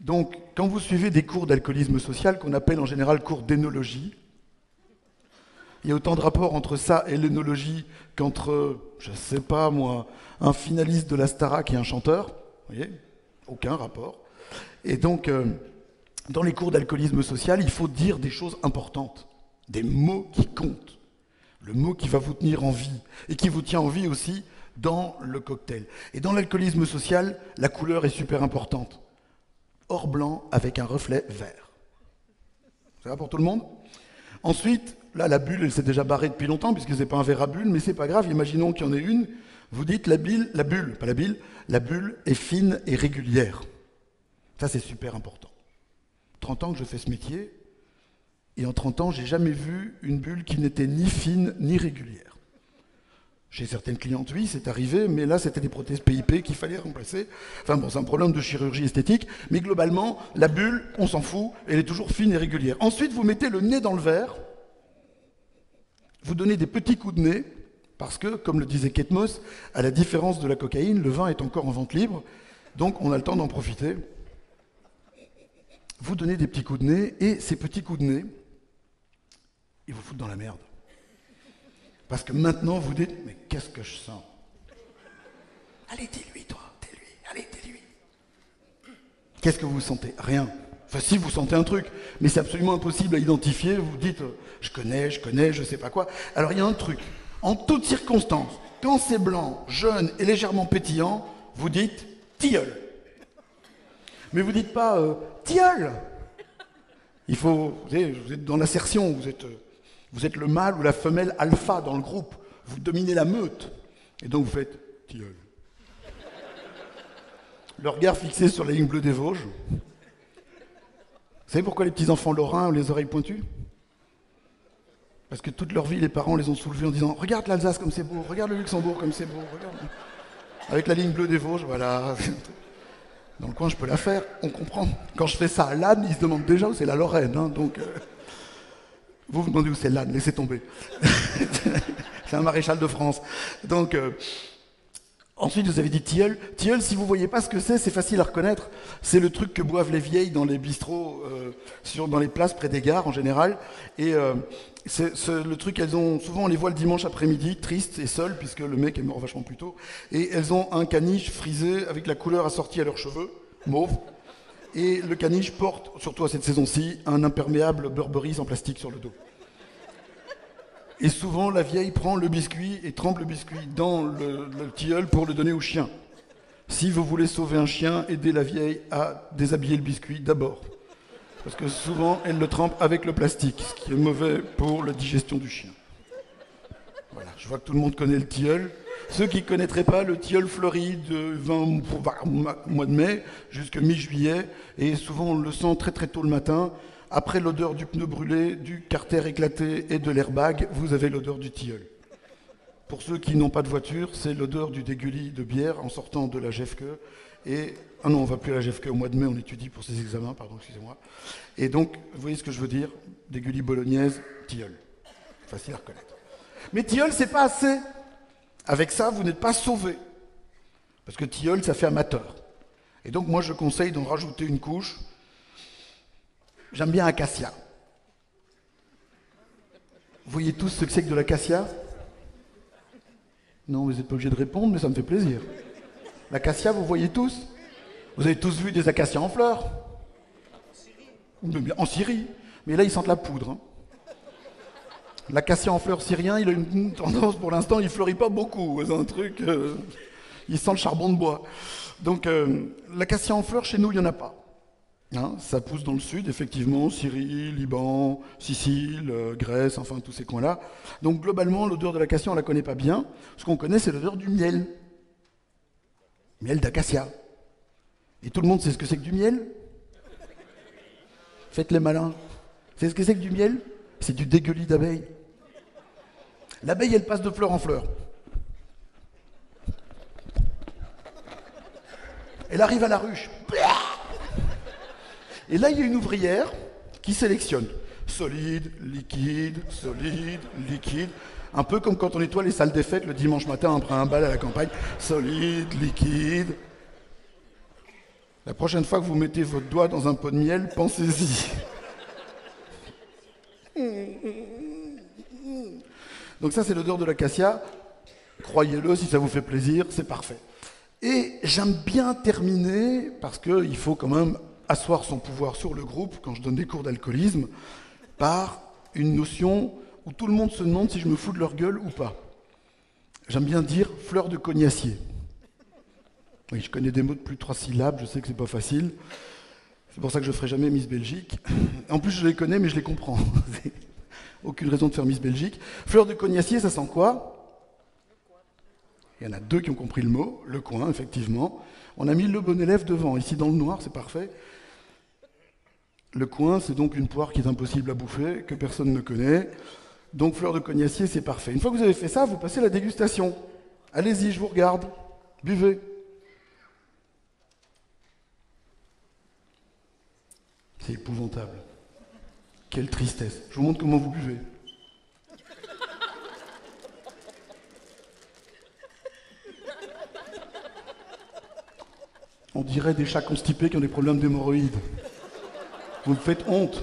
Donc, quand vous suivez des cours d'alcoolisme social, qu'on appelle en général cours d'énologie, il y a autant de rapports entre ça et l'énologie qu'entre, je sais pas moi, un finaliste de la Starac et un chanteur. Vous voyez ? Aucun rapport. Et donc, dans les cours d'alcoolisme social, il faut dire des choses importantes, des mots qui comptent. Le mot qui va vous tenir en vie et qui vous tient en vie aussi dans le cocktail. Et dans l'alcoolisme social, la couleur est super importante. Or blanc avec un reflet vert. Ça va pour tout le monde ? Ensuite, là, la bulle, elle s'est déjà barrée depuis longtemps, puisque c'est pas un verre à bulle, mais c'est pas grave, imaginons qu'il y en ait une. Vous dites la bulle est fine et régulière. Ça, c'est super important. 30 ans que je fais ce métier, et en 30 ans, j'ai jamais vu une bulle qui n'était ni fine ni régulière. Chez certaines clientes, oui, c'est arrivé, mais là, c'était des prothèses PIP qu'il fallait remplacer. Enfin bon, c'est un problème de chirurgie esthétique, mais globalement, la bulle, on s'en fout, elle est toujours fine et régulière. Ensuite, vous mettez le nez dans le verre, vous donnez des petits coups de nez, parce que, comme le disait Kate Moss, à la différence de la cocaïne, le vin est encore en vente libre, donc on a le temps d'en profiter. Vous donnez des petits coups de nez, et ces petits coups de nez, ils vous foutent dans la merde. Parce que maintenant, vous dites, mais qu'est-ce que je sens ? Allez, dis-lui, toi, dis-lui, allez, dis-lui. Qu'est-ce que vous sentez ? Rien. Enfin, si, vous sentez un truc, mais c'est absolument impossible à identifier. Vous dites, je connais, je sais pas quoi. Alors, il y a un truc. En toutes circonstances, quand c'est blanc, jeune et légèrement pétillant, vous dites, tilleul. Mais vous dites pas, tilleul. Il faut, vous êtes dans l'assertion, vous êtes le mâle ou la femelle alpha dans le groupe. Vous dominez la meute. Et donc vous faites tilleul. Le regard fixé sur la ligne bleue des Vosges. Vous savez pourquoi les petits-enfants lorrains ont les oreilles pointues ? Parce que toute leur vie, les parents les ont soulevés en disant « Regarde l'Alsace comme c'est beau, regarde le Luxembourg comme c'est beau, regarde... » Avec la ligne bleue des Vosges, voilà. Dans le coin, je peux la faire, on comprend. Quand je fais ça à l'âne, ils se demandent déjà où c'est la Lorraine. Hein, donc, vous vous demandez où c'est l'âne, laissez tomber. C'est un maréchal de France. Donc, ensuite, vous avez dit tilleul. Tilleul, si vous ne voyez pas ce que c'est facile à reconnaître. C'est le truc que boivent les vieilles dans les bistrots, dans les places près des gares en général. Et c'est le truc, souvent on les voit le dimanche après-midi, tristes et seules, puisque le mec est mort vachement plus tôt. Et elles ont un caniche frisé avec la couleur assortie à leurs cheveux, mauve. Et le caniche porte, surtout à cette saison-ci, un imperméable Burberry en plastique sur le dos. Et souvent, la vieille prend le biscuit et trempe le biscuit dans le tilleul pour le donner au chien. Si vous voulez sauver un chien, aidez la vieille à déshabiller le biscuit d'abord. Parce que souvent, elle le trempe avec le plastique, ce qui est mauvais pour la digestion du chien. Voilà, je vois que tout le monde connaît le tilleul. Ceux qui ne connaîtraient pas, le tilleul fleurit de mois de mai jusqu'à mi-juillet. Et souvent, on le sent très très tôt le matin. Après l'odeur du pneu brûlé, du carter éclaté et de l'airbag, vous avez l'odeur du tilleul. Pour ceux qui n'ont pas de voiture, c'est l'odeur du dégulli de bière en sortant de la GFK. Et ah non, on ne va plus à la GFK au mois de mai, on étudie pour ses examens, pardon, excusez-moi. Et donc, vous voyez ce que je veux dire ? Dégulli bolognaise, tilleul. Facile à reconnaître. Mais tilleul, c'est pas assez. Avec ça, vous n'êtes pas sauvé. Parce que tilleul, ça fait amateur. Et donc, moi, je conseille d'en rajouter une couche. J'aime bien acacia. Vous voyez tous ce que c'est que de l'acacia ? Non, vous n'êtes pas obligé de répondre, mais ça me fait plaisir. L'acacia, vous voyez tous ? Vous avez tous vu des acacias en fleurs ? En Syrie. Mais là, ils sentent la poudre. Hein. L'acacia en fleurs syrien, il a une tendance, pour l'instant, il ne fleurit pas beaucoup. C'est un truc... il sent le charbon de bois. Donc, l'acacia en fleurs, chez nous, il n'y en a pas. Hein, ça pousse dans le sud, effectivement, Syrie, Liban, Sicile, Grèce, enfin tous ces coins-là. Donc globalement, l'odeur de l'acacia, on ne la connaît pas bien. Ce qu'on connaît, c'est l'odeur du miel. Miel d'acacia. Et tout le monde sait ce que c'est que du miel ? Faites les malins. C'est ce que c'est que du miel ? C'est du dégueulis d'abeille. L'abeille, elle passe de fleur en fleur. Elle arrive à la ruche. Et là, il y a une ouvrière qui sélectionne. Solide, liquide, un peu comme quand on nettoie les salles des fêtes le dimanche matin après un bal à la campagne. Solide, liquide. La prochaine fois que vous mettez votre doigt dans un pot de miel, pensez-y. Donc ça, c'est l'odeur de l'acacia. Croyez-le, si ça vous fait plaisir, c'est parfait. Et j'aime bien terminer, parce qu'il faut quand même asseoir son pouvoir sur le groupe, quand je donne des cours d'alcoolisme, par une notion où tout le monde se demande si je me fous de leur gueule ou pas. J'aime bien dire fleur de cognacier. Oui, je connais des mots de plus de 3 syllabes, je sais que c'est pas facile. C'est pour ça que je ne ferai jamais Miss Belgique. En plus, je les connais, mais je les comprends. Aucune raison de faire Miss Belgique. Fleur de cognacier, ça sent quoi? Il y en a 2 qui ont compris le mot. Le coin, effectivement. On a mis le bon élève devant. Ici, dans le noir, c'est parfait. Le coin, c'est donc une poire qui est impossible à bouffer, que personne ne connaît. Donc, fleur de cognacier, c'est parfait. Une fois que vous avez fait ça, vous passez à la dégustation. Allez-y, je vous regarde. Buvez. C'est épouvantable. Quelle tristesse. Je vous montre comment vous buvez. On dirait des chats constipés qui ont des problèmes d'hémorroïdes. Vous me faites honte.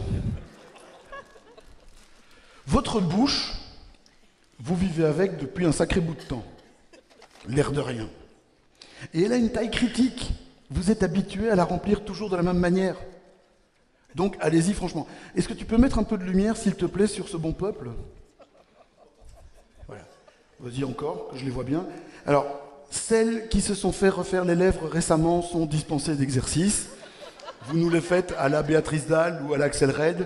Votre bouche, vous vivez avec depuis un sacré bout de temps. L'air de rien. Et elle a une taille critique. Vous êtes habitué à la remplir toujours de la même manière. Donc, allez-y, franchement. Est-ce que tu peux mettre un peu de lumière, s'il te plaît, sur ce bon peuple? Voilà. Vas-y encore, que je les vois bien. Alors, celles qui se sont fait refaire les lèvres récemment sont dispensées d'exercice. Vous nous les faites à la Béatrice Dalle ou à l'Axel Red.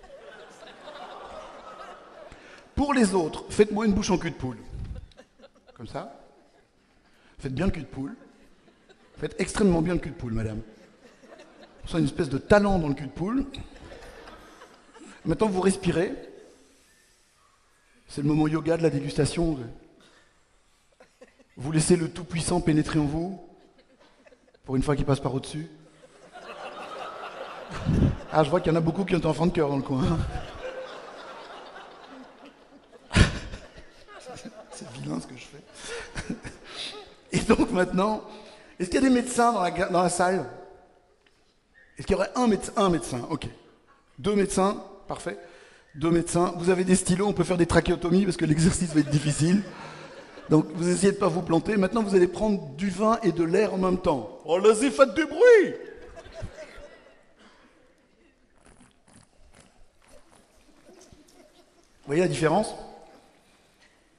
Pour les autres, faites-moi une bouche en cul de poule. Comme ça. Faites bien le cul de poule. Faites extrêmement bien le cul de poule, madame. On sent une espèce de talent dans le cul de poule. Maintenant, vous respirez. C'est le moment yoga de la dégustation. Vous laissez le Tout-Puissant pénétrer en vous, pour une fois qu'il passe par au-dessus. Ah, je vois qu'il y en a beaucoup qui ont un enfant de cœur dans le coin. C'est vilain ce que je fais. Et donc maintenant, est-ce qu'il y a des médecins dans la salle? Est-ce qu'il y aurait un médecin? Ok. 2 médecins, parfait. 2 médecins. Vous avez des stylos, on peut faire des trachéotomies parce que l'exercice va être difficile. Donc vous essayez de ne pas vous planter. Maintenant, vous allez prendre du vin et de l'air en même temps. Oh, allez-y, faites du bruit! Vous voyez la différence?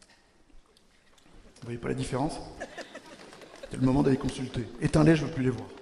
Vous voyez pas la différence? C'est le moment d'aller consulter. Éteins-les, je ne veux plus les voir.